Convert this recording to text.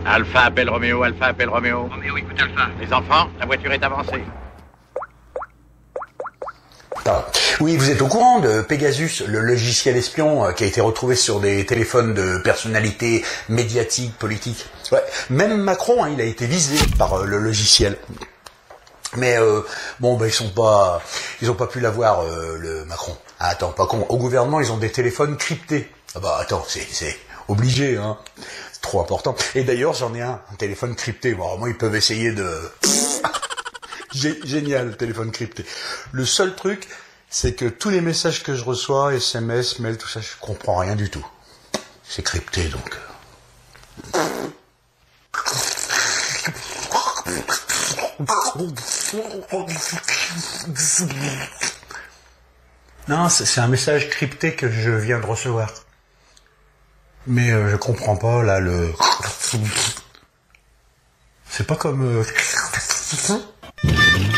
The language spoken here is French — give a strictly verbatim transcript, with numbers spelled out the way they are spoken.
Alpha appelle Roméo, Alpha appelle Roméo. Roméo, écoute Alpha. Les enfants, la voiture est avancée. Ah. Oui, vous êtes au courant de Pegasus, le logiciel espion euh, qui a été retrouvé sur des téléphones de personnalités médiatiques, politiques. Ouais. Même Macron, hein, il a été visé par euh, le logiciel. Mais euh, bon, ben ils sont pas, ils ont pas pu l'avoir, euh, le Macron. Ah, attends, pas con. Au gouvernement, ils ont des téléphones cryptés. Ah bah attends, c'est c'est obligé, hein. C'est trop important. Et d'ailleurs, j'en ai un, un téléphone crypté. Bon, moi, ils peuvent essayer de. Génial, le téléphone crypté. Le seul truc, c'est que tous les messages que je reçois, S M S, mail, tout ça, je comprends rien du tout. C'est crypté, donc. Non, c'est un message crypté que je viens de recevoir. Mais euh, je comprends pas, là, le... C'est pas comme... Euh...